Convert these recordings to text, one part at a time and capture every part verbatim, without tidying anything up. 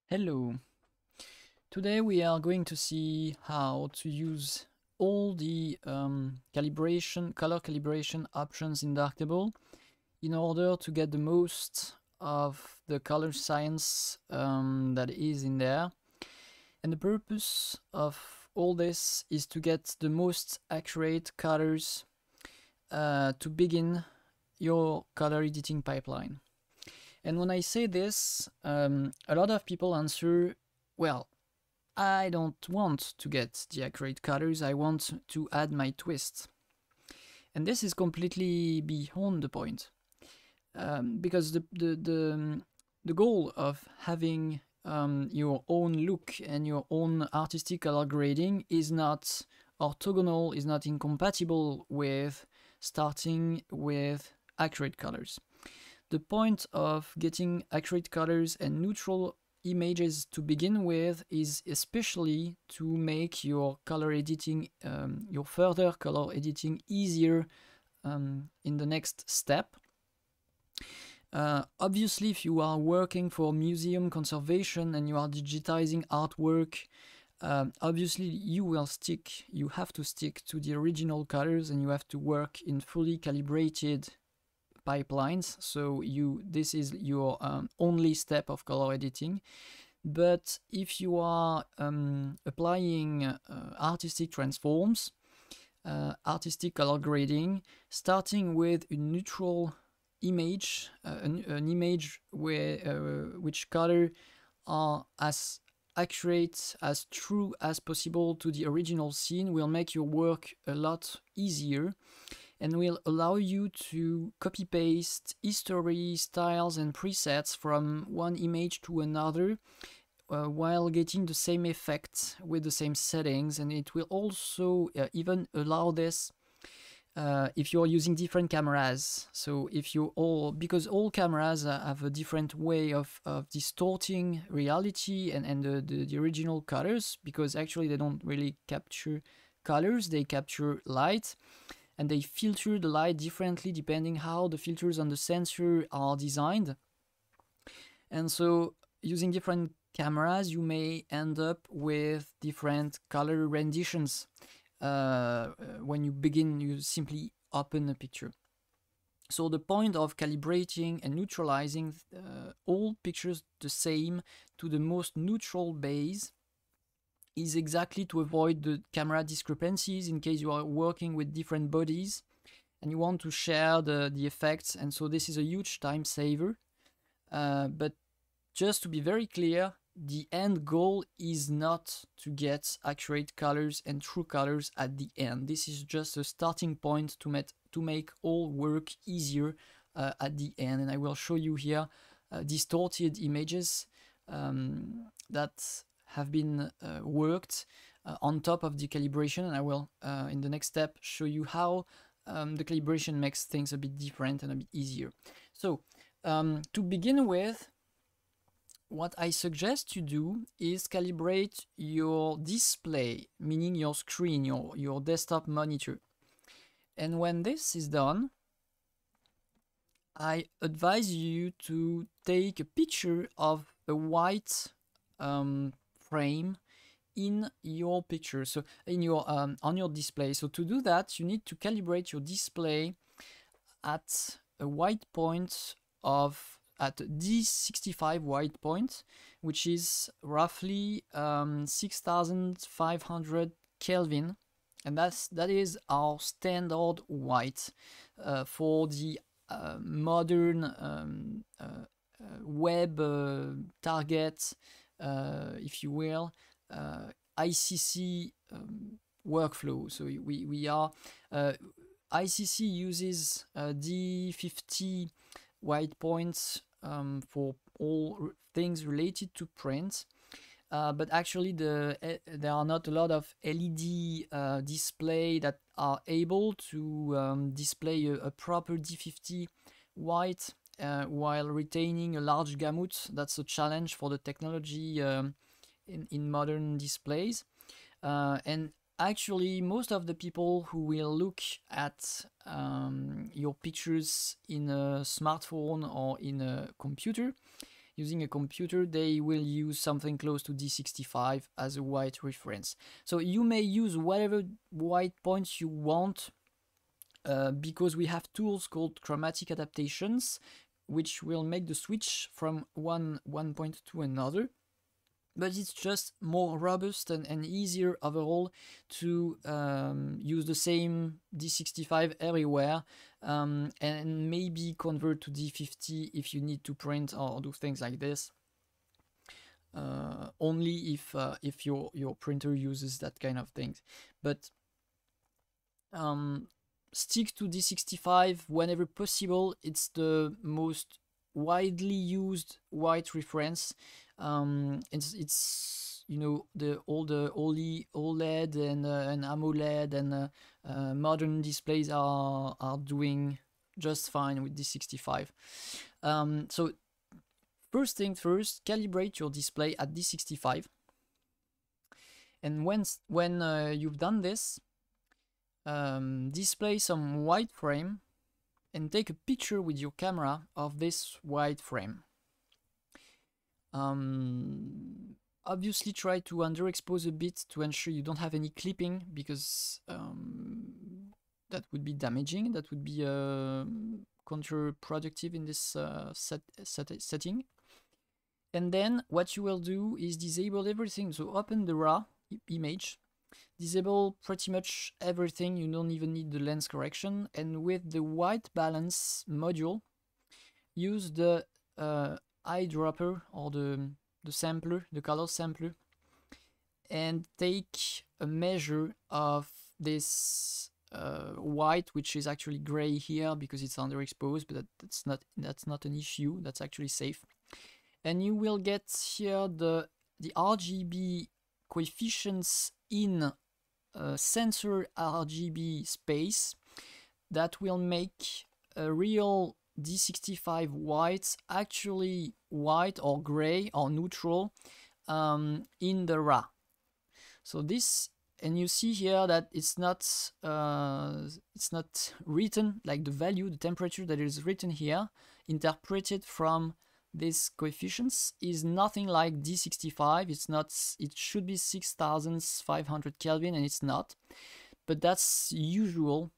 Hello. Today we are going to see how to use all the um, calibration, color calibration options in Darktable in order to get the most of the color science um, that is in there. And the purpose of all this is to get the most accurate colors uh, to begin your color editing pipeline. And when I say this, um, a lot of people answer, well, I don't want to get the accurate colors, I want to add my twist. And this is completely beyond the point. Um, because the, the, the, the goal of having um, your own look and your own artistic color grading is not orthogonal, is not incompatible with starting with accurate colors. The point of getting accurate colors and neutral images to begin with is especially to make your color editing, um, your further color editing easier um, in the next step. Uh, obviously, if you are working for museum conservation and you are digitizing artwork, um, obviously you will stick, you have to stick to the original colors and you have to work in fully calibrated pipelines, so you this is your um, only step of color editing. But if you are um, applying uh, artistic transforms, uh, artistic color grading, starting with a neutral image, uh, an, an image where uh, which color are as accurate, as true as possible to the original scene, will make your work a lot easier and will allow you to copy-paste history, styles, and presets from one image to another uh, while getting the same effect with the same settings. And it will also uh, even allow this uh, if you're using different cameras. So if you all, because all cameras uh, have a different way of, of distorting reality and, and the, the, the original colors, because actually they don't really capture colors, they capture light. And they filter the light differently depending how the filters on the sensor are designed. And so using different cameras, you may end up with different color renditions. Uh, when you begin, you simply open a picture. So the point of calibrating and neutralizing uh, all pictures the same to the most neutral base is exactly to avoid the camera discrepancies in case you are working with different bodies and you want to share the, the effects. And so this is a huge time saver. Uh, but just to be very clear, the end goal is not to get accurate colors and true colors at the end. This is just a starting point to, met, to make all work easier uh, at the end. And I will show you here uh, distorted images um, that have been uh, worked uh, on top of the calibration, and I will uh, in the next step show you how um, the calibration makes things a bit different and a bit easier. So um, to begin with, what I suggest you do is calibrate your display, meaning your screen, your, your desktop monitor. And when this is done, I advise you to take a picture of a white um, frame in your picture, so in your um, on your display. So to do that, you need to calibrate your display at a white point of at D sixty-five white point, which is roughly um, six thousand five hundred Kelvin, and that's that is our standard white uh, for the uh, modern um, uh, uh, web uh, target. Uh, if you will, uh, I C C um, workflow. So we, we are, uh, I C C uses uh, D fifty white points um, for all things related to print. Uh, but actually the, uh, there are not a lot of L E D uh, display that are able to um, display a, a proper D fifty white Uh, while retaining a large gamut. That's a challenge for the technology um, in, in modern displays. Uh, and actually, most of the people who will look at um, your pictures in a smartphone or in a computer, using a computer, they will use something close to D sixty-five as a white reference. So you may use whatever white points you want, uh, because we have tools called chromatic adaptations, which will make the switch from one, one point to another. But it's just more robust and, and easier overall to um, use the same D sixty-five everywhere, um, and maybe convert to D fifty if you need to print or do things like this. Uh, only if uh, if your your printer uses that kind of things. But um, stick to D sixty-five whenever possible. It's the most widely used white reference. Um, it's, it's you know, the all the OLED and uh, and AMOLED and uh, uh, modern displays are are doing just fine with D sixty-five. Um, so first thing first, calibrate your display at D sixty-five. And when when uh, you've done this, um, display some white frame and take a picture with your camera of this white frame. Um, obviously try to underexpose a bit to ensure you don't have any clipping, because um, that would be damaging, that would be uh, counterproductive in this uh, set, set, setting. And then what you will do is disable everything. So open the raw image, disable pretty much everything. You don't even need the lens correction, and with the white balance module, use the uh, eyedropper or the, the sampler, the color sampler, and take a measure of this uh, white, which is actually gray here because it's underexposed, but that, that's not that's not an issue. That's actually safe. And you will get here the the R G B coefficients in a sensor R G B space that will make a real D sixty-five white actually white or gray or neutral um, in the R A. So this, and you see here that it's not uh, it's not written like the value, the temperature that is written here, interpreted from these coefficients, is nothing like D sixty-five. It's not. It should be six thousand five hundred Kelvin, and it's not. But that's usual.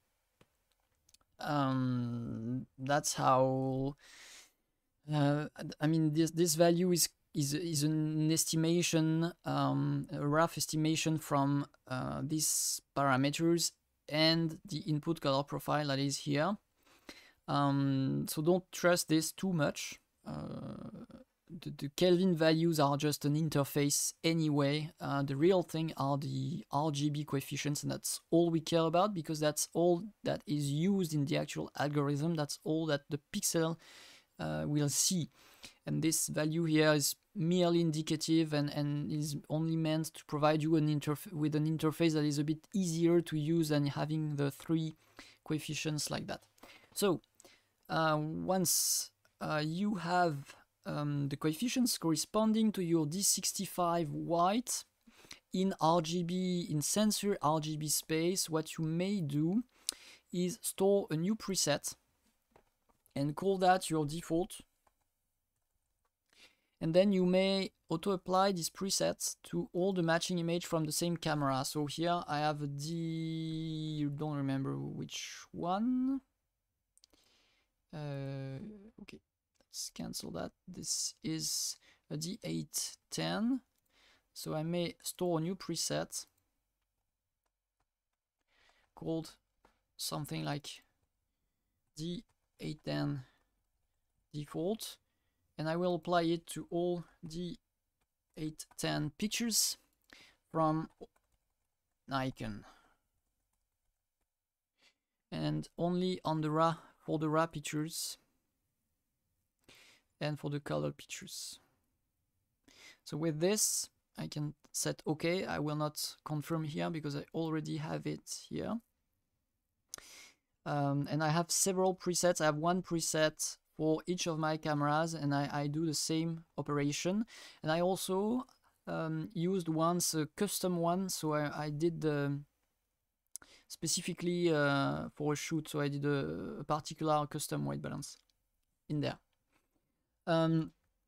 Um, that's how. Uh, I mean, this this value is is is an estimation, um, a rough estimation from uh, these parameters and the input color profile that is here. Um, so don't trust this too much. Uh, the, the Kelvin values are just an interface anyway. Uh, the real thing are the R G B coefficients, and that's all we care about, because that's all that is used in the actual algorithm. That's all that the pixel uh, will see. And this value here is merely indicative and, and is only meant to provide you an interf with an interface that is a bit easier to use than having the three coefficients like that. So uh, once Uh, you have um, the coefficients corresponding to your D sixty-five white in R G B, in sensor R G B space, what you may do is store a new preset and call that your default. And then you may auto-apply these presets to all the matching image from the same camera. So here I have a D, you don't remember which one. Uh, okay. Let's cancel that. This is a D eight ten. So I may store a new preset called something like D eight ten default, and I will apply it to all D eight ten pictures from Nikon, and only on the R A W for the R A W pictures and for the color pictures. So with this, I can set OK. I will not confirm here because I already have it here. Um, and I have several presets. I have one preset for each of my cameras, and I, I do the same operation. And I also um, used once a custom one, so I, I did the specifically uh, for a shoot, so I did a, a particular custom white balance in there. Um,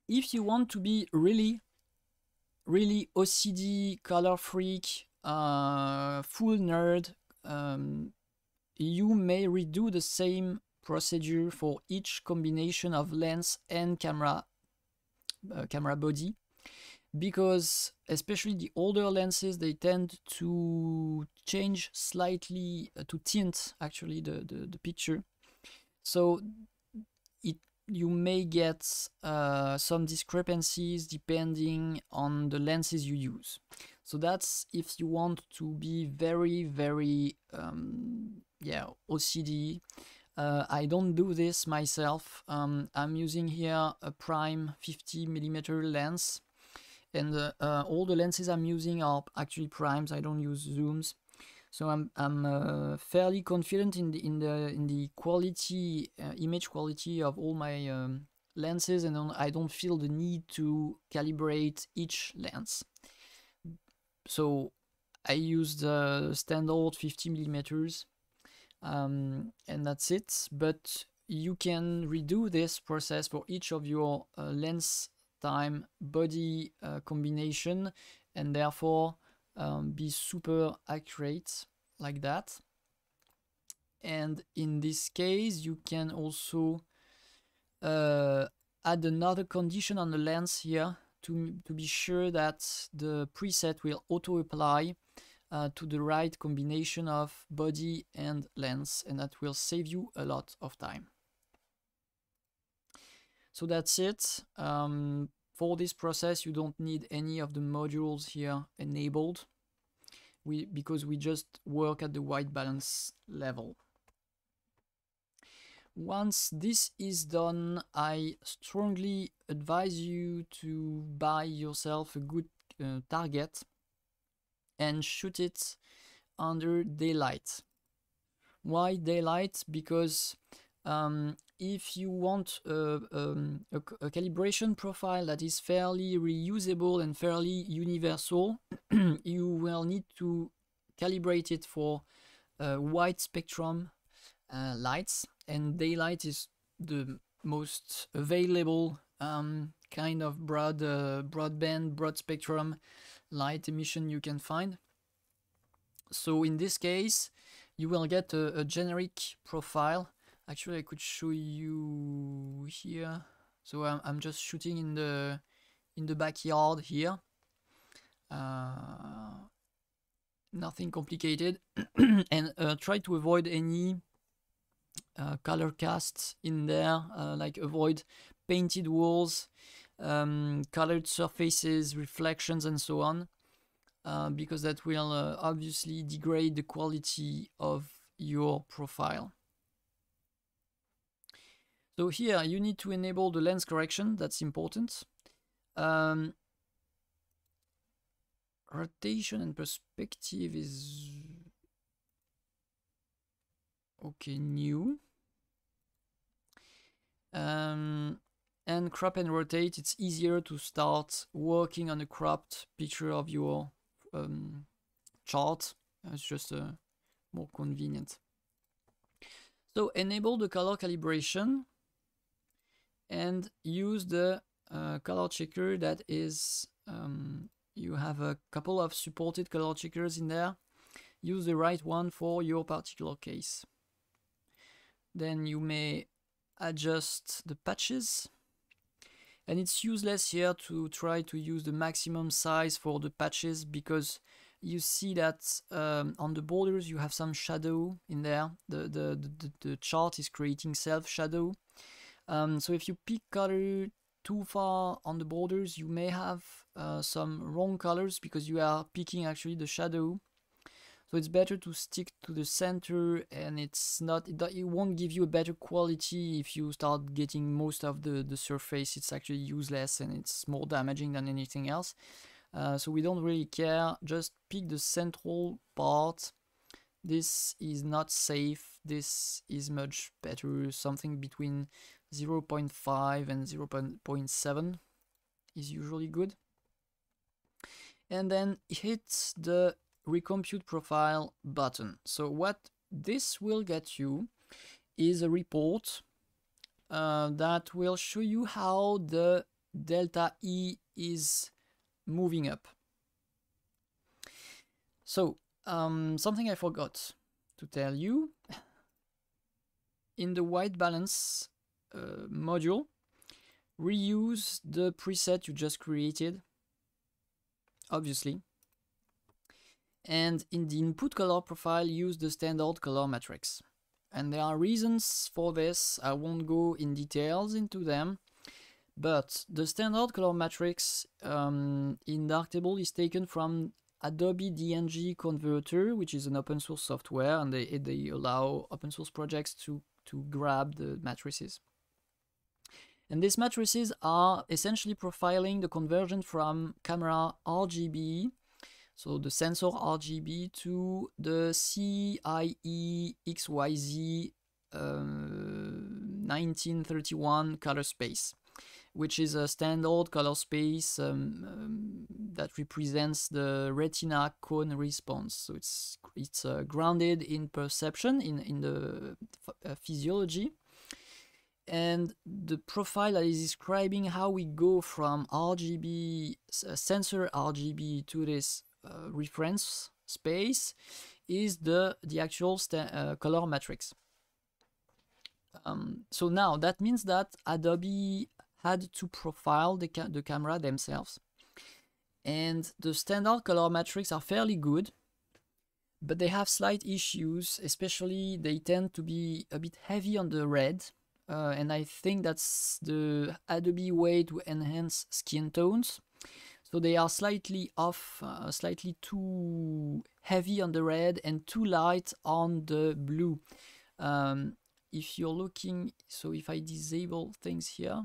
if you want to be really, really O C D, color freak, uh, full nerd, um, you may redo the same procedure for each combination of lens and camera, uh, camera body, because especially the older lenses, they tend to change slightly, uh, to tint actually the, the, the picture. So it you may get uh, some discrepancies depending on the lenses you use. So that's if you want to be very, very, um, yeah, O C D. Uh, I don't do this myself. Um, I'm using here a prime fifty millimeter lens, and uh, uh, all the lenses I'm using are actually primes. I don't use zooms. So I'm I'm uh, fairly confident in the in the in the quality, uh, image quality of all my um, lenses, and I don't feel the need to calibrate each lens. So I use the standard fifty millimeters, um, and that's it. But you can redo this process for each of your uh, lens time body uh, combination, and therefore Um, be super accurate like that. And in this case, you can also uh, add another condition on the lens here to, to be sure that the preset will auto apply uh, to the right combination of body and lens, and that will save you a lot of time. So that's it. Um, for this process, you don't need any of the modules here enabled. We, because we just work at the white balance level. Once this is done, I strongly advise you to buy yourself a good uh, target and shoot it under daylight. Why daylight? Because um, if you want uh, um, a, a calibration profile that is fairly reusable and fairly universal, you will need to calibrate it for uh, wide spectrum uh, lights, and daylight is the most available um, kind of broad uh, broadband, broad spectrum light emission you can find. So in this case, you will get a, a generic profile. Actually, I could show you here. So I'm, I'm just shooting in the in the backyard here. Uh, nothing complicated. And uh, try to avoid any uh, color casts in there, uh, like avoid painted walls, um, colored surfaces, reflections, and so on, uh, because that will uh, obviously degrade the quality of your profile. So here you need to enable the lens correction. That's important. Um, rotation and perspective is okay, new. Um, and crop and rotate, it's easier to start working on a cropped picture of your um, chart. It's just uh, more convenient. So enable the color calibration and use the uh, color checker that is, um, you have a couple of supported color checkers in there. Use the right one for your particular case. Then you may adjust the patches. And it's useless here to try to use the maximum size for the patches, because you see that um, on the borders you have some shadow in there. The, the, the, the chart is creating self-shadow. Um, so if you pick color too far on the borders, you may have uh, some wrong colors because you are picking actually the shadow. So it's better to stick to the center, and it's not, it, it won't give you a better quality if you start getting most of the, the surface. It's actually useless and it's more damaging than anything else. Uh, so we don't really care, just pick the central part. This is not safe, this is much better. Something between zero point five and zero point seven is usually good. And then hit the recompute profile button. So what this will get you is a report uh, that will show you how the delta E is moving up. So um, something I forgot to tell you, in the white balance uh, module, reuse the preset you just created, obviously. And in the input color profile, use the standard color matrix. And there are reasons for this. I won't go in details into them, but the standard color matrix um, in Darktable is taken from Adobe D N G Converter, which is an open source software, and they, they allow open source projects to, to grab the matrices. And these matrices are essentially profiling the conversion from camera R G B, so the sensor R G B, to the C I E X Y Z uh, nineteen thirty-one color space, which is a standard color space um, um, that represents the retina cone response. So it's it's uh, grounded in perception, in, in the uh, physiology. And the profile that is describing how we go from R G B, uh, sensor R G B to this uh, reference space is the, the actual uh, color matrix. Um, so now that means that Adobe had to profile the, ca the camera themselves. And the standard color matrix are fairly good, but they have slight issues, especially they tend to be a bit heavy on the red. Uh, and I think that's the Adobe way to enhance skin tones. So they are slightly off, uh, slightly too heavy on the red and too light on the blue. Um, if you're looking, so if I disable things here,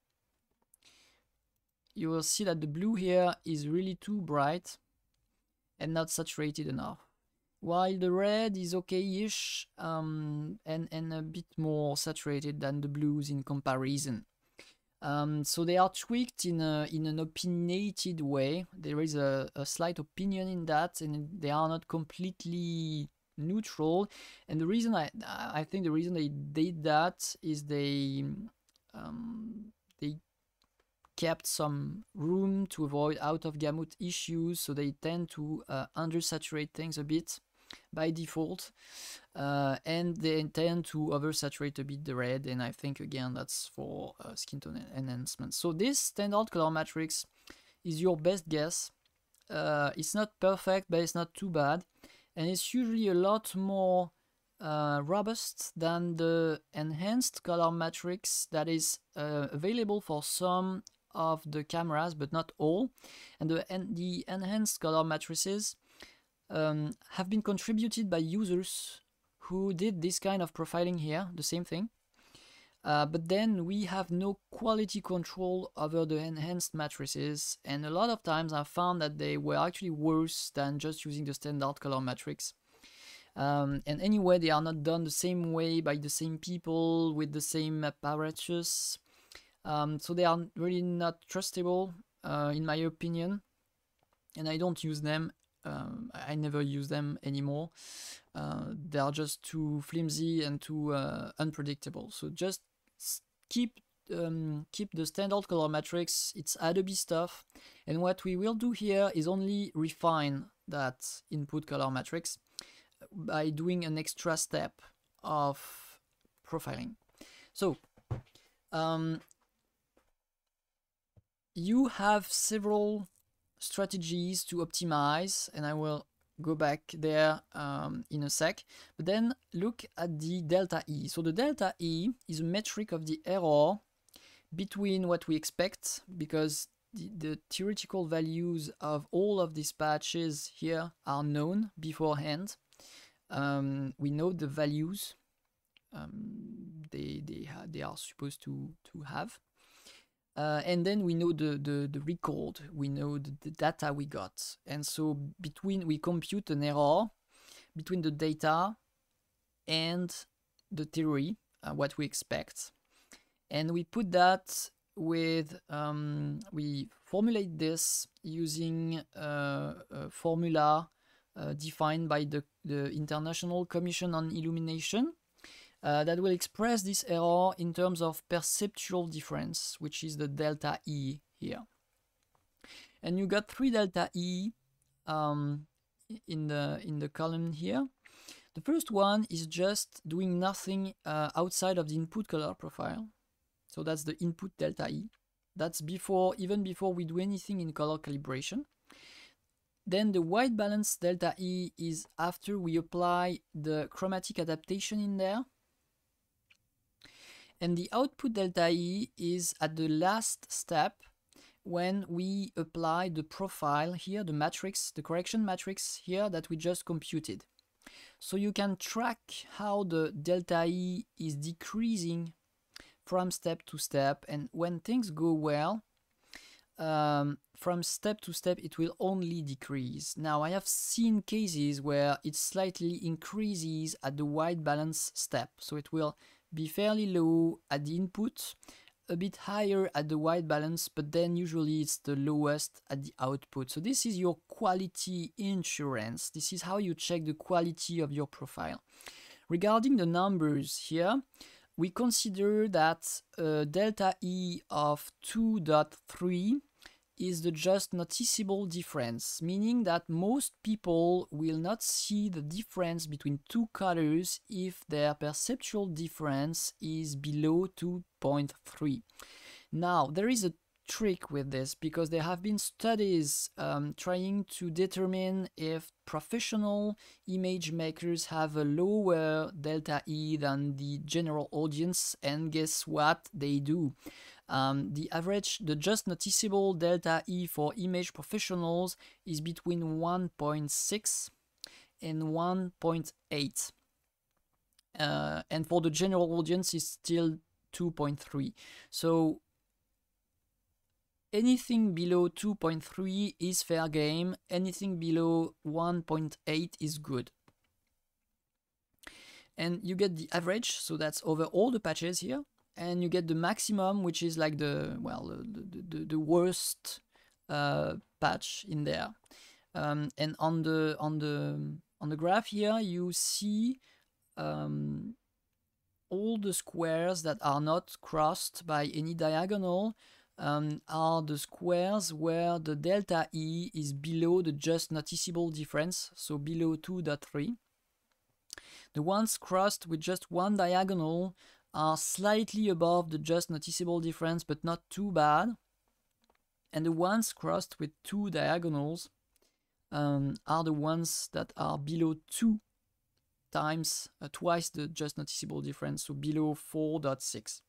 you will see that the blue here is really too bright and not saturated enough, while the red is okay-ish um, and, and a bit more saturated than the blues in comparison. Um, so they are tweaked in, a, in an opinionated way. There is a, a slight opinion in that, and they are not completely neutral. And the reason I, I think the reason they did that is they, um, they kept some room to avoid out of gamut issues, so they tend to uh, undersaturate things a bit by default, uh, and they tend to oversaturate a bit the red, and I think again that's for uh, skin tone enhancement. So this standard color matrix is your best guess. Uh, it's not perfect, but it's not too bad, and it's usually a lot more uh, robust than the enhanced color matrix that is uh, available for some of the cameras, but not all. And the, and the enhanced color matrices um, have been contributed by users who did this kind of profiling here, the same thing. Uh, but then we have no quality control over the enhanced matrices, and a lot of times I found that they were actually worse than just using the standard color matrix. Um, and anyway, they are not done the same way by the same people with the same apparatus. Um, so they are really not trustable, uh, in my opinion, and I don't use them. Um, I never use them anymore. Uh, they are just too flimsy and too uh, unpredictable. So just keep um, keep the standard color matrix. It's Adobe stuff, and what we will do here is only refine that input color matrix by doing an extra step of profiling. So um, you have several strategies to optimize, and I will go back there um, in a sec. But then look at the delta E. So the delta E is a metric of the error between what we expect, because the, the theoretical values of all of these patches here are known beforehand. Um, we know the values um, they they, they are supposed to to have. Uh, and then we know the, the, the record, we know the, the data we got. And so between, we compute an error between the data and the theory, uh, what we expect. And we put that with, um, we formulate this using uh, a formula uh, defined by the, the International Commission on Illumination. uh, that will express this error in terms of perceptual difference, which is the delta E here. And you got three delta E um, in the in the column here. The first one is just doing nothing uh, outside of the input color profile. So that's the input delta E. That's before, even before we do anything in color calibration. Then the white balance delta E is after we apply the chromatic adaptation in there. And the output delta E is at the last step when we apply the profile here, the matrix, the correction matrix here that we just computed. So you can track how the delta E is decreasing from step to step, and when things go well, um, from step to step it will only decrease. Now I have seen cases where it slightly increases at the white balance step, so it will be fairly low at the input, a bit higher at the white balance, but then usually it's the lowest at the output. So this is your quality insurance. This is how you check the quality of your profile. Regarding the numbers here, we consider that uh, delta E of two point three is the just noticeable difference, meaning that most people will not see the difference between two colors if their perceptual difference is below two point three. Now, there is a trick with this, because there have been studies um, trying to determine if professional image makers have a lower delta E than the general audience, and guess what? They do. Um, the average, the just noticeable delta E for image professionals is between one point six and one point eight. Uh, and for the general audience is still two point three. So anything below two point three is fair game, anything below one point eight is good. And you get the average, so that's over all the patches here. And you get the maximum, which is like the, well, the, the, the worst uh, patch in there. Um, and on the, on, the, on the graph here, you see um, all the squares that are not crossed by any diagonal um, are the squares where the delta E is below the just noticeable difference, so below two point three. The ones crossed with just one diagonal are slightly above the just noticeable difference, but not too bad. And the ones crossed with two diagonals um, are the ones that are below two times, uh, twice the just noticeable difference, so below four point six.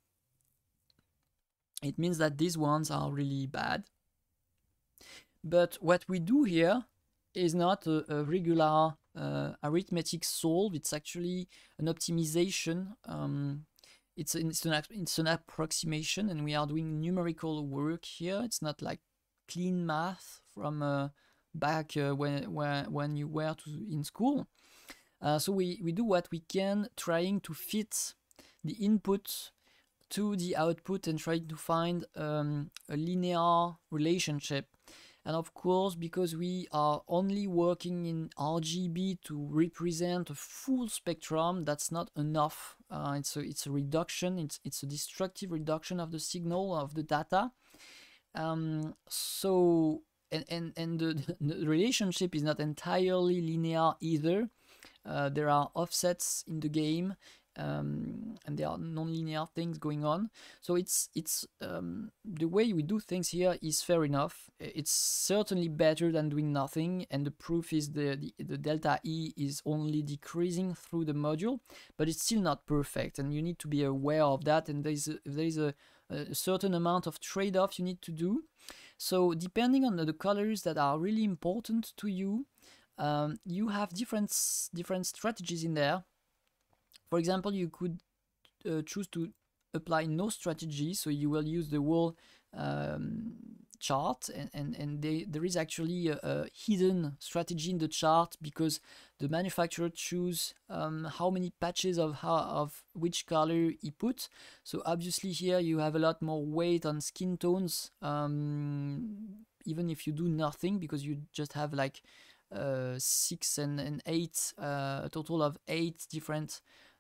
It means that these ones are really bad. But what we do here is not a, a regular uh, arithmetic solve. It's actually an optimization. Um, it's, an, it's, an, it's an approximation, and we are doing numerical work here. It's not like clean math from uh, back uh, when, when, when you were to, in school. Uh, so we, we do what we can, trying to fit the input to the output and trying to find um, a linear relationship. And of course, because we are only working in R G B to represent a full spectrum, that's not enough. Uh, it's, a, it's a reduction, it's, it's a destructive reduction of the signal, of the data. Um, so, and, and, and the, the relationship is not entirely linear either. Uh, there are offsets in the game. Um, and there are non-linear things going on. So it's it's um, the way we do things here is fair enough. It's certainly better than doing nothing, and the proof is the, the, the delta E is only decreasing through the module, but it's still not perfect, and you need to be aware of that, and there is a, there is a, a certain amount of trade-off you need to do. So depending on the, the colors that are really important to you, um, you have different, different strategies in there. For example, you could uh, choose to apply no strategy, so you will use the whole um, chart, and, and, and they, there is actually a, a hidden strategy in the chart, because the manufacturer choose um, how many patches of, how, of which color he put. So obviously here you have a lot more weight on skin tones, um, even if you do nothing, because you just have like uh, six and, and eight, uh, a total of eight different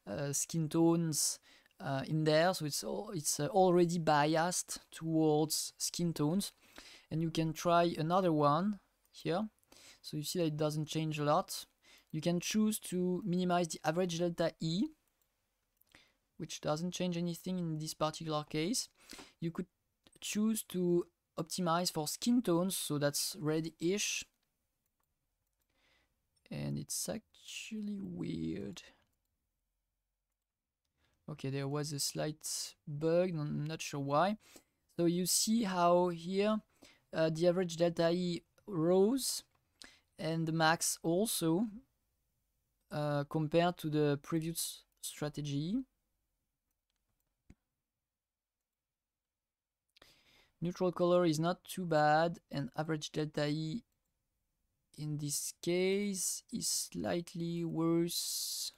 uh, skin tones uh, in there, so it's all, it's uh, already biased towards skin tones. And you can try another one here. So you see that it doesn't change a lot. You can choose to minimize the average delta E, which doesn't change anything in this particular case. You could choose to optimize for skin tones, so that's red-ish. And it's actually weird. Okay, there was a slight bug, I'm not sure why. So you see how here uh, the average delta E rose and the max also uh, compared to the previous strategy. Neutral color is not too bad, and average delta E in this case is slightly worse.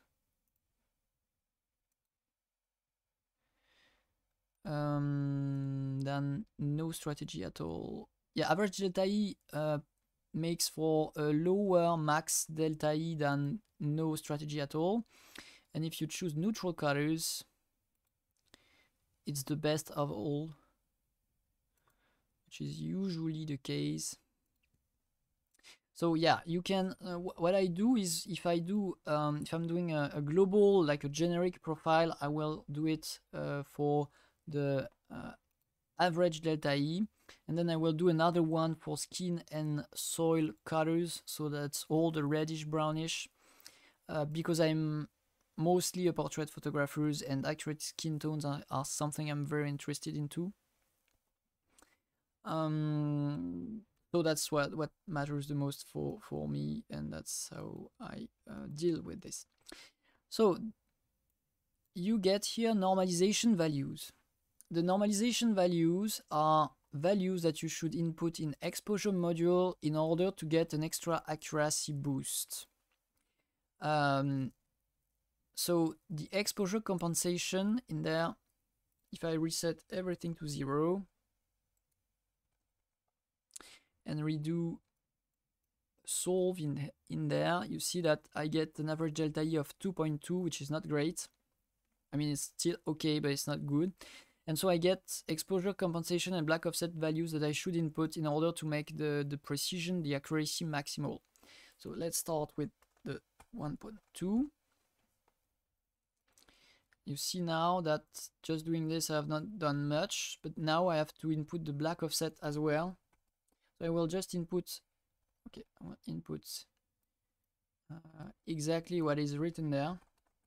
Um, than no strategy at all. Yeah, average delta E uh, makes for a lower max delta E than no strategy at all. And if you choose neutral colors, it's the best of all, which is usually the case. So yeah, you can, uh, what I do is, if I do, um, if I'm doing a, a global, like a generic profile, I will do it uh, for the uh, average delta E, and then I will do another one for skin and soil colors, so that's all the reddish brownish, uh, because I'm mostly a portrait photographer and accurate skin tones are, are something I'm very interested into. Um, so that's what, what matters the most for, for me, and that's how I uh, deal with this. So you get here normalization values. The normalization values are values that you should input in exposure module in order to get an extra accuracy boost. Um, so the exposure compensation in there, if I reset everything to zero and redo solve in, in there, you see that I get an average delta E of two point two, which is not great. I mean, it's still okay, but it's not good. And so I get exposure compensation and black offset values that I should input in order to make the, the precision, the accuracy maximal. So let's start with the one point two. You see now that just doing this I have not done much, but now I have to input the black offset as well. So I will just input, okay, I will input uh, exactly what is written there.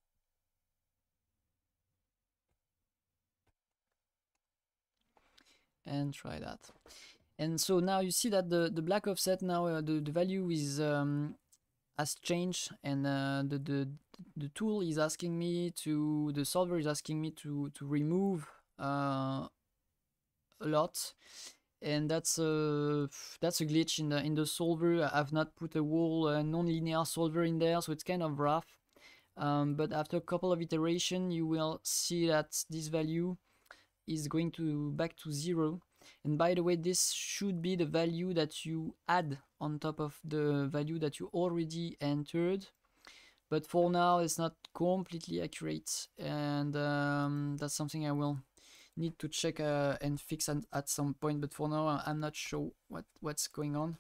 And try that. And so now you see that the, the black offset now, uh, the, the value is um, has changed, and uh, the, the the tool is asking me to, the solver is asking me to, to remove uh, a lot. And that's a, that's a glitch in the, in the solver. I've not put a whole uh, non-linear solver in there, so it's kind of rough. Um, but after a couple of iterations, you will see that this value is going to back to zero. And by the way, this should be the value that you add on top of the value that you already entered, but for now it's not completely accurate, and um, that's something I will need to check uh, and fix at, at some point, but for now I'm not sure what what's going on.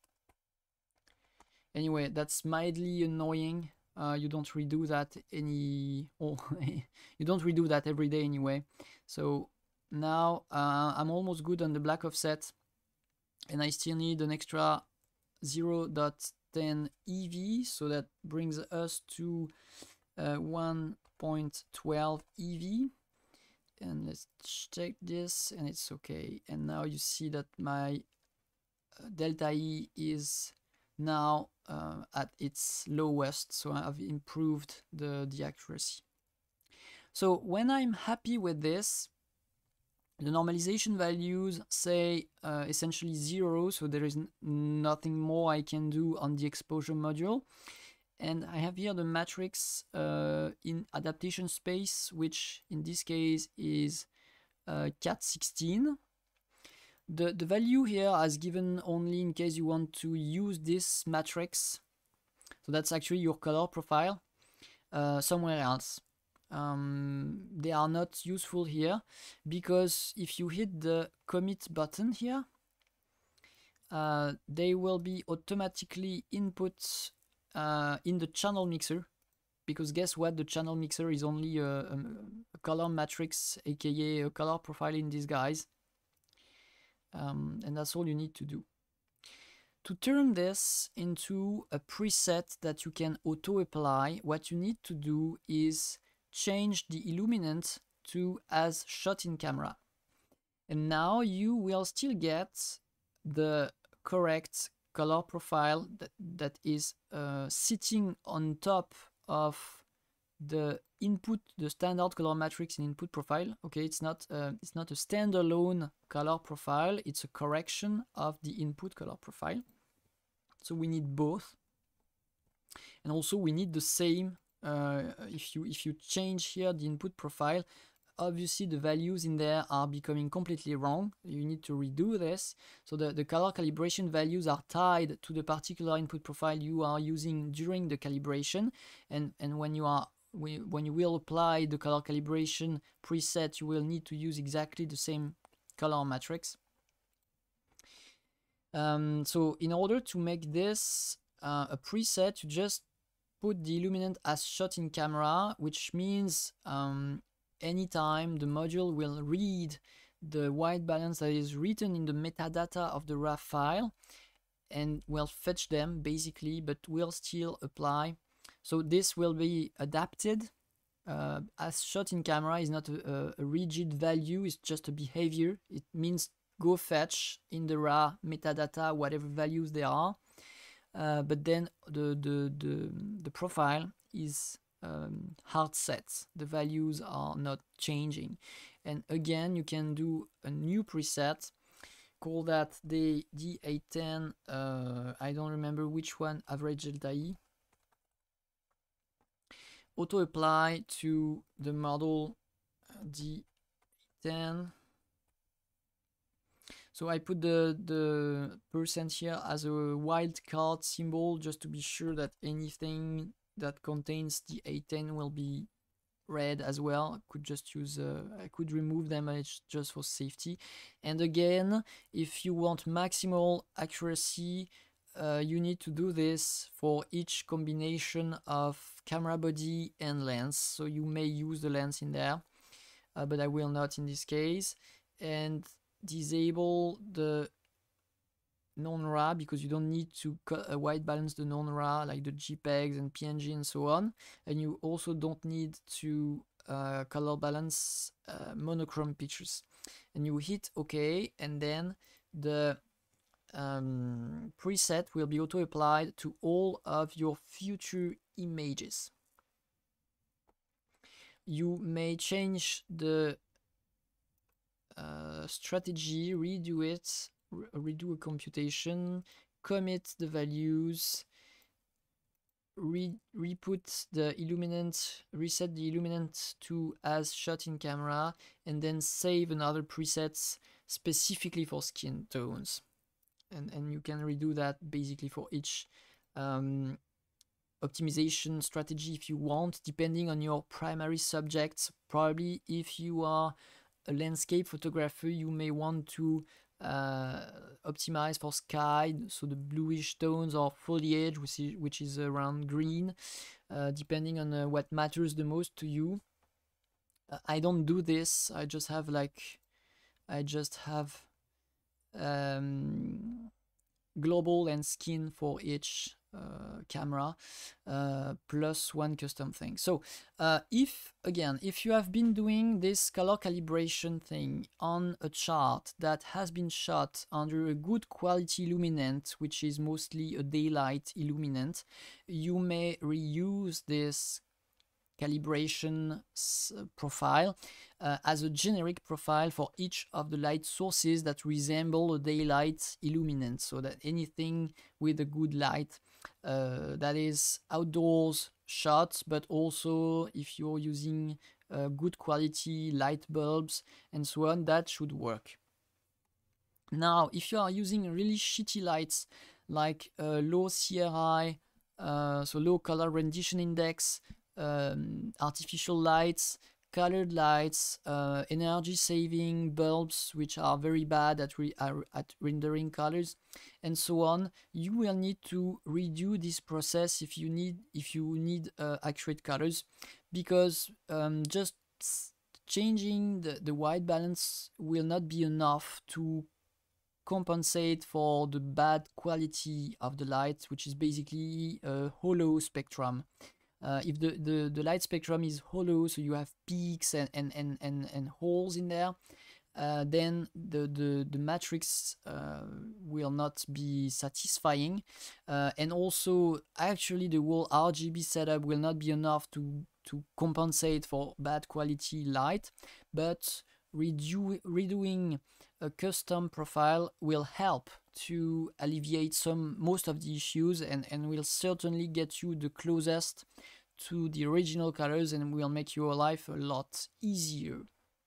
Anyway, that's mildly annoying. Uh, you don't redo that any oh, you don't redo that every day anyway. So now uh, I'm almost good on the black offset, and I still need an extra zero point one zero E V, so that brings us to uh, one point one two E V. And let's check this, and it's okay. And now you see that my uh, delta E is now uh, at its lowest, so I've improved the, the accuracy. So when I'm happy with this, the normalization values say uh, essentially zero, so there is nothing more I can do on the exposure module. And I have here the matrix uh, in adaptation space, which in this case is uh, cat sixteen. The, the value here is given only in case you want to use this matrix. So that's actually your color profile uh, somewhere else. um, they are not useful here, because if you hit the commit button here, uh, they will be automatically input uh, in the channel mixer, because guess what, the channel mixer is only a, a, a color matrix, aka a color profile in disguise, um, and that's all you need to do. To turn this into a preset that you can auto apply, what you need to do is change the illuminant to as shot in camera, and now you will still get the correct color profile that, that is uh, sitting on top of the input, the standard color matrix in input profile. Okay, it's not uh, it's not a standalone color profile, it's a correction of the input color profile. So we need both, and also we need the same. Uh, if you if you change here the input profile, obviously the values in there are becoming completely wrong. You need to redo this. So the, the color calibration values are tied to the particular input profile you are using during the calibration, and and when you are when you will apply the color calibration preset, you will need to use exactly the same color matrix. Um, so in order to make this uh, a preset, you just put the illuminant as shot in camera, which means um, anytime the module will read the white balance that is written in the metadata of the R A W file and will fetch them basically, but will still apply. So this will be adapted. Uh, as shot in camera is not a, a rigid value, it's just a behavior. It means go fetch in the R A W metadata whatever values there are, uh, but then the, the, the, the profile is um, hard set. The values are not changing. And again, you can do a new preset, call that the D eight ten, uh, I don't remember which one, average delta E. Auto apply to the model D ten. So I put the, the percent here as a wildcard symbol just to be sure that anything that contains D eight ten will be read as well. I could just use, uh, I could remove them just for safety. And again, if you want maximal accuracy, uh, you need to do this for each combination of camera body and lens. So you may use the lens in there, uh, but I will not in this case. And disable the non-R A W because you don't need to uh, white balance the non-R A W like the JPEGs and P N G and so on. And you also don't need to uh, color balance uh, monochrome pictures. And you hit OK, and then the um, preset will be auto applied to all of your future images. You may change the uh, strategy, redo it, re redo a computation, commit the values, re re-put the illuminant, reset the illuminant to as shot in camera, and then save another preset specifically for skin tones. And, and you can redo that basically for each um, optimization strategy if you want, depending on your primary subjects. Probably if you are a landscape photographer, you may want to uh, optimize for sky, so the bluish tones, or foliage, which is, which is around green, uh, depending on uh, what matters the most to you. Uh, I don't do this. I just have like, I just have um, global and skin for each uh, camera, uh, plus one custom thing. So uh, if, again, if you have been doing this color calibration thing on a chart that has been shot under a good quality illuminant, which is mostly a daylight illuminant, you may reuse this calibration profile uh, as a generic profile for each of the light sources that resemble a daylight illuminant, so that anything with a good light uh, that is outdoors shots, but also if you're using uh, good quality light bulbs and so on, that should work. Now, if you are using really shitty lights like uh, low C R I, uh, so low color rendition index, um, artificial lights, colored lights, uh, energy saving bulbs which are very bad at, re are at rendering colors, and so on. You will need to redo this process if you need if you need uh, accurate colors, because um, just changing the, the white balance will not be enough to compensate for the bad quality of the light, which is basically a hollow spectrum. Uh, if the, the, the light spectrum is hollow, so you have peaks and, and, and, and, and holes in there, uh, then the, the, the matrix uh, will not be satisfying. Uh, and also, actually, the whole R G B setup will not be enough to, to compensate for bad quality light, but redo redoing a custom profile will help to alleviate some most of the issues, and, and will certainly get you the closest to the original colors, and will make your life a lot easier.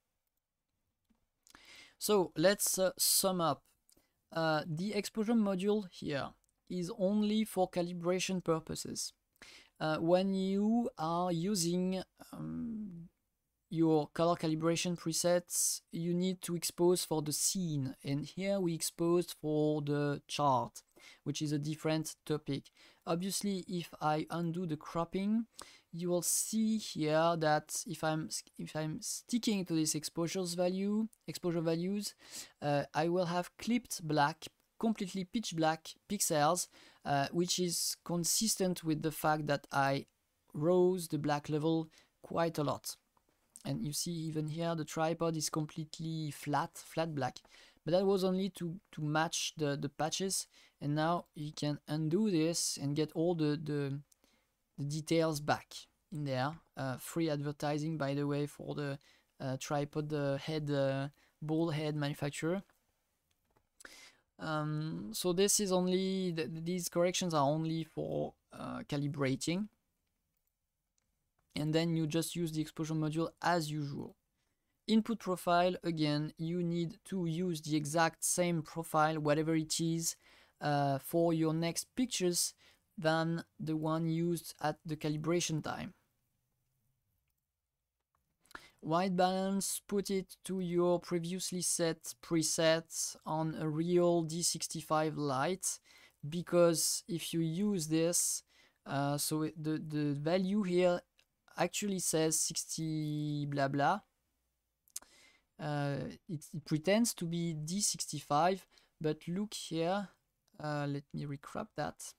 So let's uh, sum up. Uh, the exposure module here is only for calibration purposes. Uh, when you are using um, your color calibration presets, you need to expose for the scene, and here we exposed for the chart, which is a different topic. Obviously, if I undo the cropping, you will see here that if I'm if I'm sticking to this exposures value exposure values, uh, I will have clipped black, completely pitch black pixels, uh, which is consistent with the fact that I rose the black level quite a lot. And you see even here the tripod is completely flat, flat black. But that was only to, to match the, the patches. And now you can undo this and get all the, the, the details back in there. Uh, free advertising, by the way, for the uh, tripod uh, head, uh, ball head manufacturer. Um, so this is only, th these corrections are only for uh, calibrating. And then you just use the exposure module as usual. Input profile, again, you need to use the exact same profile, whatever it is, uh, for your next pictures than the one used at the calibration time. White balance, put it to your previously set presets on a real D sixty-five light, because if you use this, uh, so it, the, the value here actually says sixty blah blah. Uh, it, it pretends to be D sixty-five, but look here, uh, let me recrop that.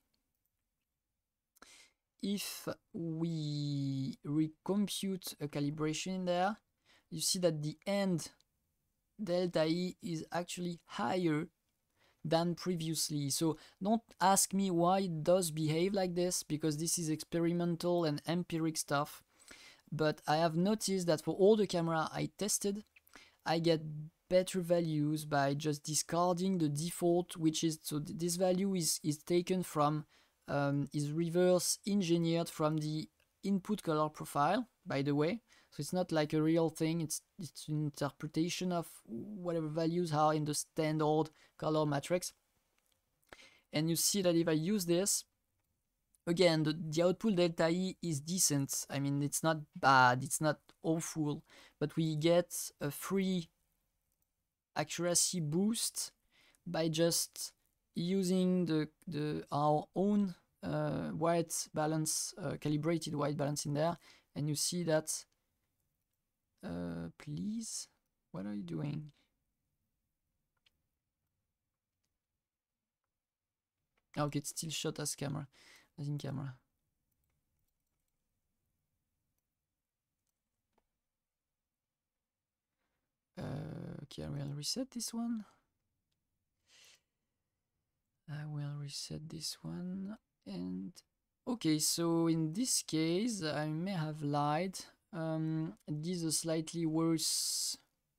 If we recompute a calibration in there, you see that the end delta E is actually higher than previously. So don't ask me why it does behave like this, because this is experimental and empiric stuff. But I have noticed that for all the camera I tested, I get better values by just discarding the default, which is, so this value is, is taken from, um, is reverse engineered from the input color profile, by the way. So it's not like a real thing, it's, it's an interpretation of whatever values are in the standard color matrix. And you see that if I use this, again, the, the output delta E is decent. I mean, it's not bad, it's not awful, but we get a free accuracy boost by just using the, the our own uh, white balance, uh, calibrated white balance in there. And you see that, uh, please, what are you doing? Okay, it's still shot as camera, as in camera. Uh, okay, I will reset this one. I will reset this one. And okay, so in this case, I may have lied. Um, it gives a slightly worse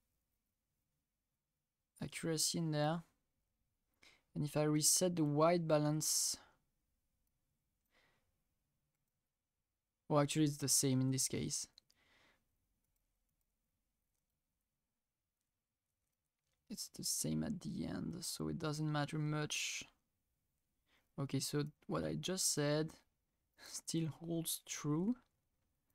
accuracy in there. And if I reset the white balance, well, actually it's the same in this case. It's the same at the end, so it doesn't matter much. Okay, so what I just said still holds true.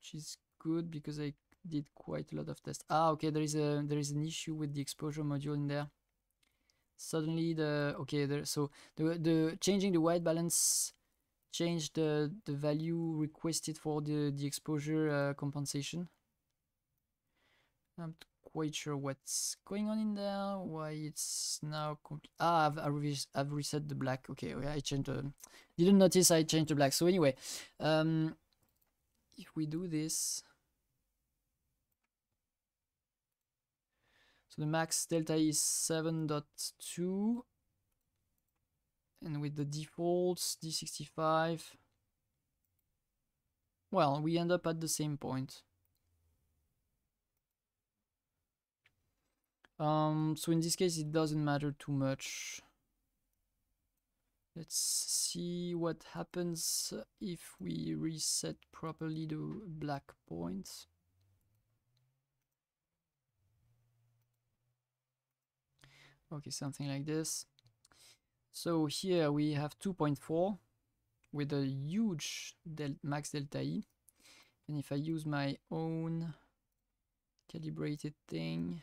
which is good because I did quite a lot of tests. Ah, okay, there is a there is an issue with the exposure module in there. Suddenly the okay there so the the changing the white balance changed the the value requested for the the exposure uh, compensation. I'm not quite sure what's going on in there. Why it's now ah I've, I've, res I've reset the black. Okay, okay, I changed the didn't notice I changed the black. So anyway, um, if we do this. So the max delta is seven point two, and with the defaults D sixty-five, well, we end up at the same point. Um, so in this case, it doesn't matter too much. Let's see what happens if we reset properly the black points. Okay, something like this. So here we have two point four with a huge del max delta E. And if I use my own calibrated thing,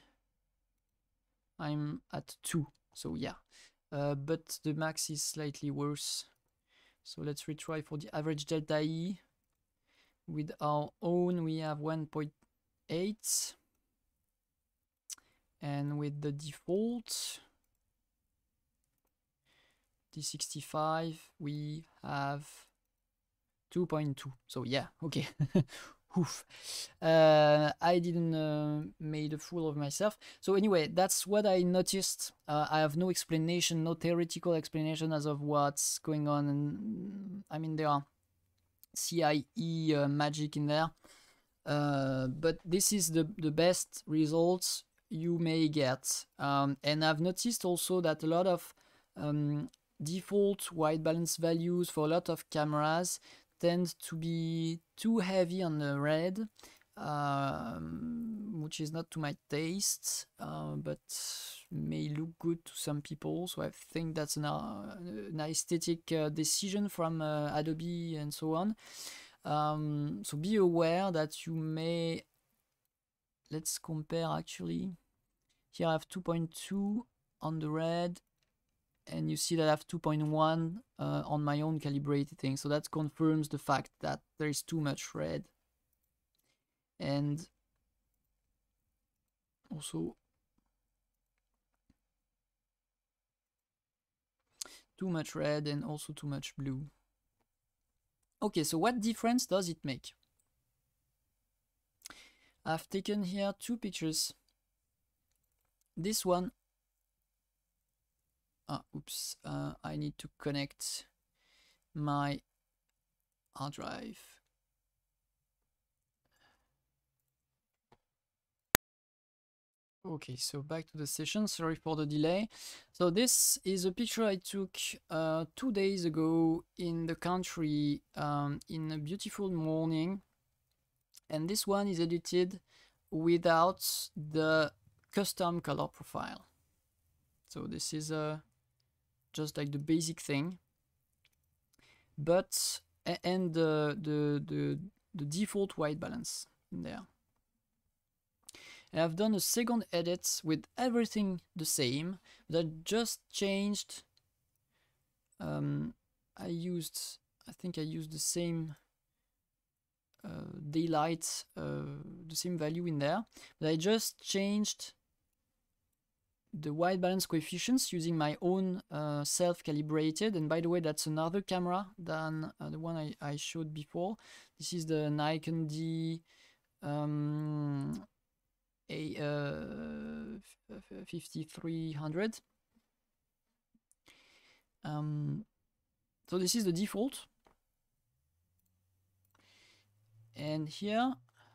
I'm at two. So yeah, uh, but the max is slightly worse. So let's retry for the average delta E. With our own, we have one point eight. And with the default D sixty-five, we have two point two. So yeah, okay. Oof. Uh, I didn't uh, made a fool of myself. So anyway, that's what I noticed. Uh, I have no explanation, no theoretical explanation as of what's going on. And I mean, there are C I E uh, magic in there. Uh, but this is the, the best results you may get. Um, and I've noticed also that a lot of um, default white balance values for a lot of cameras tend to be too heavy on the red, um, which is not to my taste, uh, but may look good to some people. So I think that's an, uh, an aesthetic uh, decision from uh, Adobe and so on. Um, so be aware that you may, let's compare actually. Here I have two point two on the red, and you see that I have two point one uh, on my own calibrated thing. So that confirms the fact that there is too much red. And also too much red and also too much blue. Okay, so what difference does it make? I've taken here two pictures. This one, ah, oops, uh, I need to connect my hard drive. Okay, so back to the session, sorry for the delay. So this is a picture I took uh, two days ago in the country um, in a beautiful morning. And this one is edited without the custom color profile. So this is uh, just like the basic thing. But, and the, the, the, the default white balance in there. And I've done a second edit with everything the same, but I just changed, um, I used, I think I used the same uh, daylight, uh, the same value in there, but I just changed the white balance coefficients using my own uh, self-calibrated. And by the way, that's another camera than uh, the one I, I showed before. This is the Nikon D um, a uh, fifty-three hundred. Um, so this is the default, and here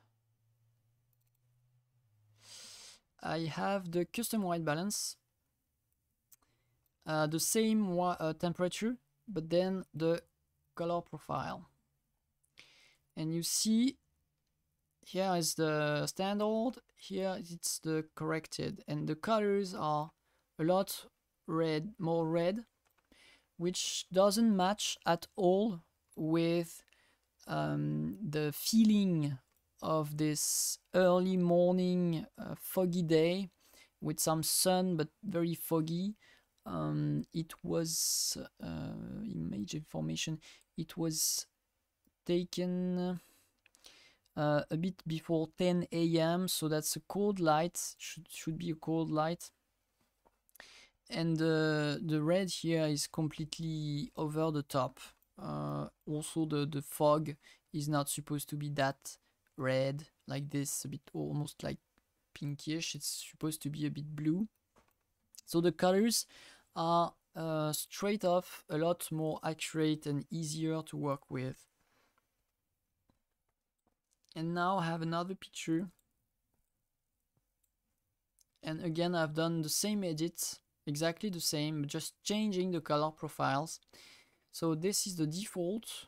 I have the custom white balance, uh, the same uh, temperature, but then the color profile. And you see, here is the standard, here it's the corrected, and the colors are a lot red, more red, which doesn't match at all with um, the feeling of this early morning uh, foggy day with some sun but very foggy. Um, it was uh, image information. It was taken uh, a bit before ten A M so that's a cold light. Should should be a cold light. And uh, the red here is completely over the top. Uh, also, the the fog is not supposed to be that red like this. A bit almost like pinkish. It's supposed to be a bit blue. So the colors are uh, straight off a lot more accurate and easier to work with. And now I have another picture. And again, I've done the same edit, exactly the same, just changing the color profiles. So this is the default.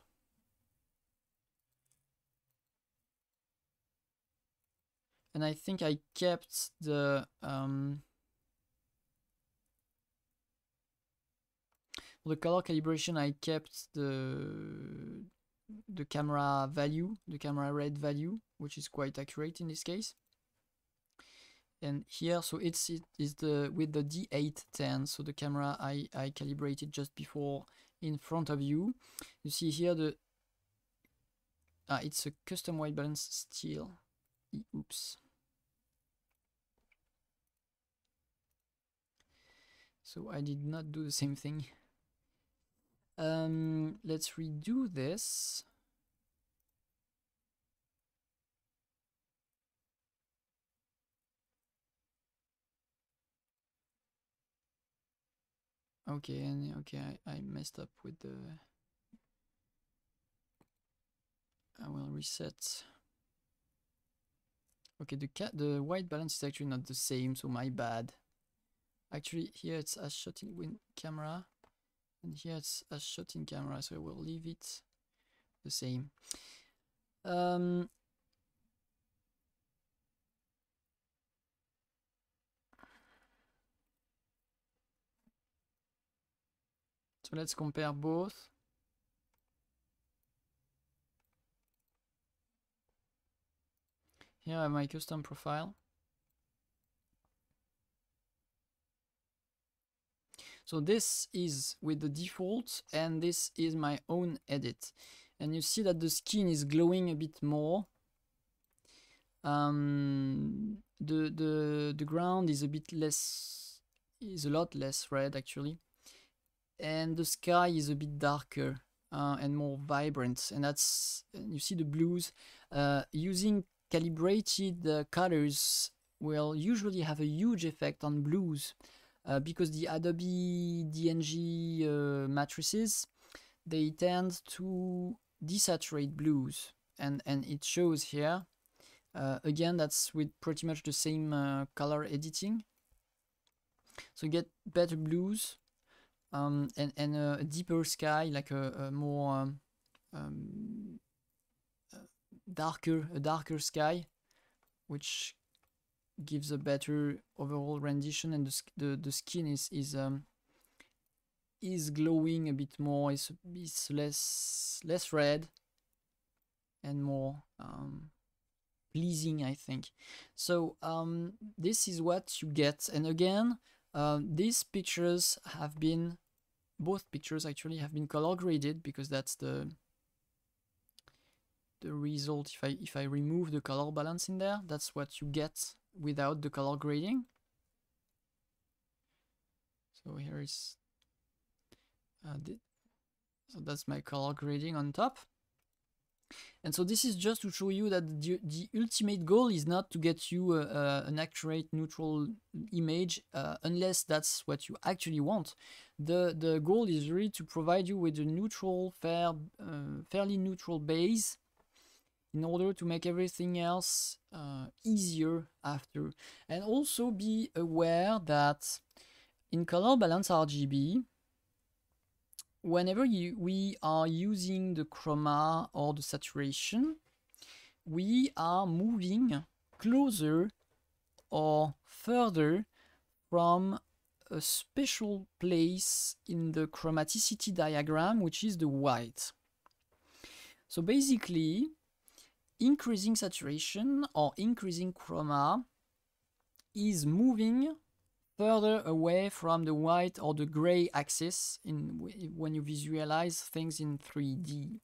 And I think I kept the um, for the color calibration, I kept the the camera value, the camera red value, which is quite accurate in this case. And here, so it's it is the with the D eight ten, so the camera I I calibrated just before in front of you. You see here the ah, it's a custom white balance still. Oops. So I did not do the same thing. Um, let's redo this. Okay, and okay, I, I messed up with the. I will reset. Okay, the cat, the white balance is actually not the same, so my bad. Actually, here it's as shot in win camera, and here it's as shot in camera, so I will leave it the same. Um, so let's compare both. Here I have my custom profile. So this is with the default, and this is my own edit. And you see that the skin is glowing a bit more. Um, the the the ground is a bit less, is a lot less red actually, and the sky is a bit darker uh, and more vibrant. And that's, you see the blues. Uh, using calibrated uh, colors will usually have a huge effect on blues. Uh, because the Adobe D N G uh, matrices, they tend to desaturate blues, and, and it shows here. Uh, again, that's with pretty much the same uh, color editing. So you get better blues um, and, and a deeper sky, like a, a more um, um, darker, a darker sky, which gives a better overall rendition, and the the, the skin is is um is glowing a bit more. It's, it's less less red and more um, pleasing, I think. So um, this is what you get. And again, uh, these pictures have been, both pictures actually have been color graded, because that's the the result. If I if I remove the color balance in there, that's what you get without the color grading. So here is uh, the, so that's my color grading on top. And so this is just to show you that the, the ultimate goal is not to get you a, a, an accurate neutral image uh, unless that's what you actually want. The the goal is really to provide you with a neutral, fair, uh, fairly neutral base, in order to make everything else uh, easier after. And also be aware that in color balance R G B, whenever you, we are using the chroma or the saturation, we are moving closer or further from a special place in the chromaticity diagram, which is the white. So basically, increasing saturation or increasing chroma is moving further away from the white or the gray axis in when you visualize things in three D.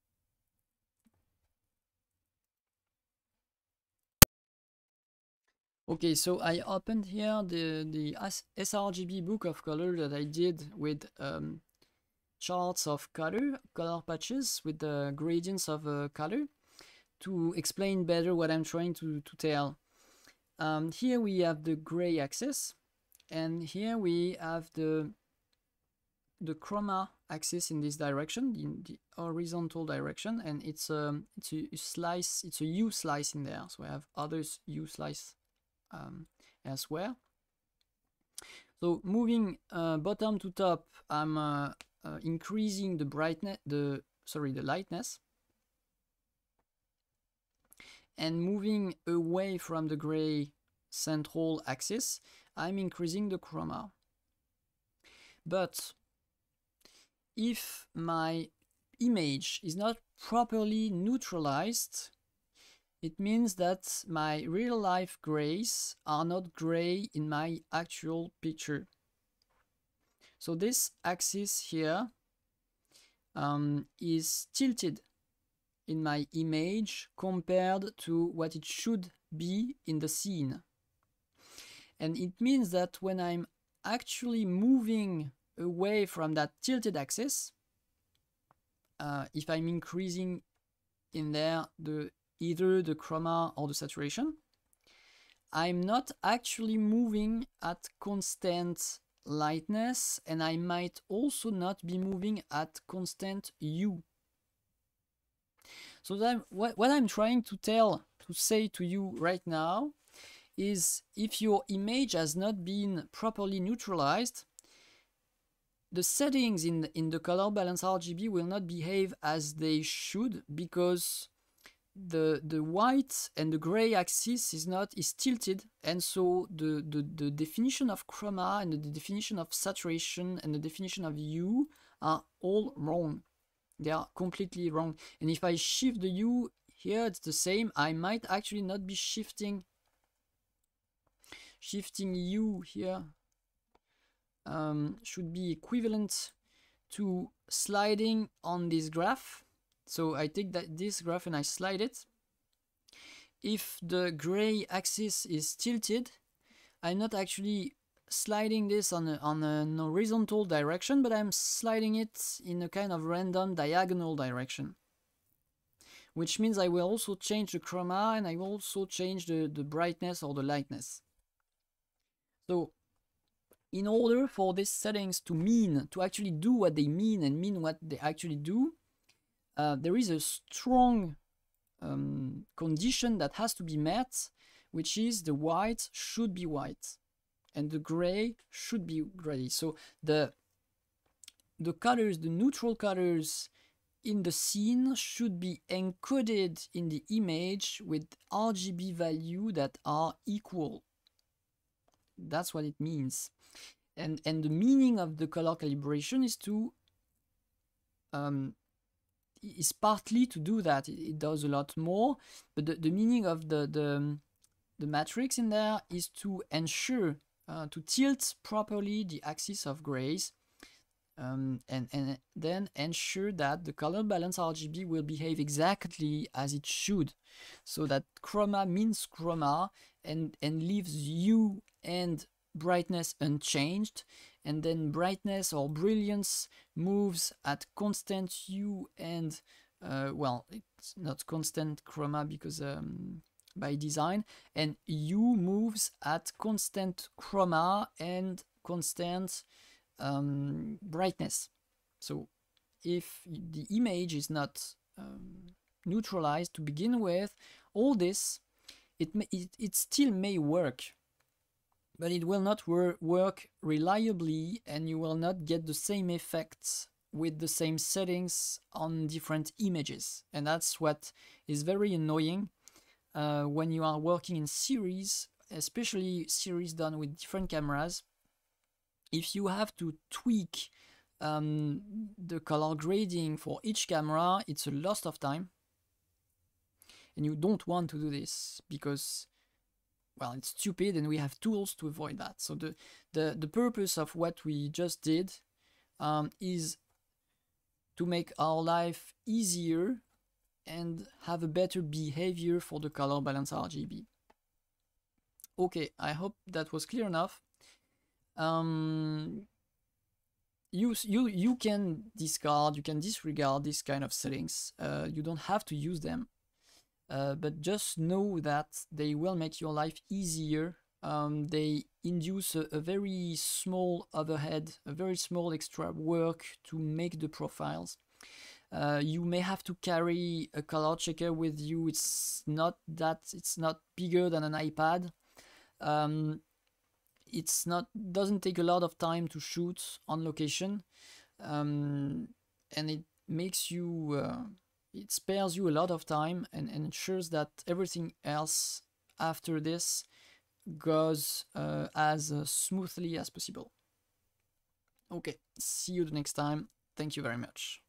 Okay, so I opened here the, the sRGB book of color that I did with um, charts of color, color patches with the gradients of uh, color to explain better what I'm trying to, to tell. Um, here we have the gray axis, and here we have the the chroma axis in this direction, in the horizontal direction, and it's a it's a slice, it's a U slice in there. So I have others U slice um, elsewhere. So moving uh, bottom to top, I'm uh, uh, increasing the brightness, the sorry, the lightness, and moving away from the gray central axis, I'm increasing the chroma. But if my image is not properly neutralized, it means that my real life grays are not gray in my actual picture. So this axis here um, is tilted in my image compared to what it should be in the scene. And it means that when I'm actually moving away from that tilted axis, uh, if I'm increasing in there the either the chroma or the saturation, I'm not actually moving at constant lightness, and I might also not be moving at constant U. So that what, what I'm trying to tell, to say to you right now, is if your image has not been properly neutralized, the settings in, in the color balance R G B will not behave as they should, because the the white and the gray axis is not is tilted, and so the, the, the definition of chroma and the definition of saturation and the definition of U are all wrong. They are completely wrong. And if I shift the U here, it's the same. I might actually not be shifting shifting U here um, should be equivalent to sliding on this graph. So I take that this graph and I slide it. If the gray axis is tilted, I'm not actually sliding this on, a, on an horizontal direction, but I'm sliding it in a kind of random diagonal direction, which means I will also change the chroma and I will also change the, the brightness or the lightness. So in order for these settings to mean, to actually do what they mean and mean what they actually do, uh, there is a strong um, condition that has to be met, which is the white should be white and the gray should be gray. So the the colors, the neutral colors in the scene should be encoded in the image with R G B value that are equal. That's what it means. And, and the meaning of the color calibration is to um, is partly to do that. It, it does a lot more, but the, the meaning of the, the the matrix in there is to ensure uh, to tilt properly the axis of grays, um, and, and then ensure that the color balance R G B will behave exactly as it should, so that chroma means chroma and, and leaves U and brightness unchanged, and then brightness or brilliance moves at constant U and, uh, well, it's not constant chroma because um, by design, and U moves at constant chroma and constant um, brightness. So if the image is not um, neutralized to begin with, all this, it, may, it, it still may work, but it will not wor work reliably, and you will not get the same effects with the same settings on different images. And that's what is very annoying uh, when you are working in series, especially series done with different cameras. If you have to tweak um, the color grading for each camera, it's a loss of time. and you don't want to do this because, well, it's stupid, and we have tools to avoid that. So the the, the purpose of what we just did um, is to make our life easier and have a better behavior for the color balance R G B. Okay, I hope that was clear enough. Um, you, you, you can discard, you can disregard this kind of settings. Uh, you don't have to use them, uh, but just know that they will make your life easier. Um, they induce a, a very small overhead, a very small extra work to make the profiles. Uh, you may have to carry a color checker with you. It's not that, it's not bigger than an iPad. Um, it's not, doesn't take a lot of time to shoot on location, um, and it makes you, uh, it spares you a lot of time and, and ensures that everything else after this goes uh, as uh, smoothly as possible. Okay, see you the next time. Thank you very much.